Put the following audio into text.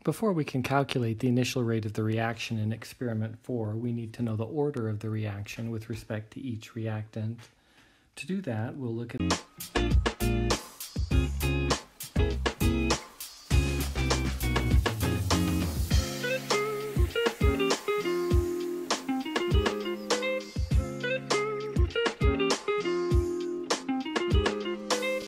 Before we can calculate the initial rate of the reaction in experiment 4, we need to know the order of the reaction with respect to each reactant. To do that, we'll look at